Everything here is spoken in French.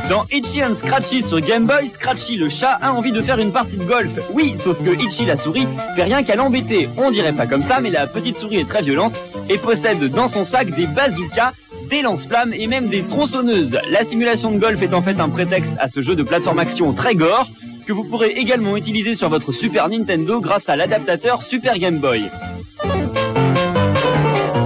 Dans Itchy and Scratchy sur Game Boy, Scratchy le chat a envie de faire une partie de golf. Oui, sauf que Itchy la souris fait rien qu'à l'embêter. On dirait pas comme ça, mais la petite souris est très violente et possède dans son sac des bazookas, des lance-flammes et même des tronçonneuses. La simulation de golf est en fait un prétexte à ce jeu de plateforme action très gore que vous pourrez également utiliser sur votre Super Nintendo grâce à l'adaptateur Super Game Boy.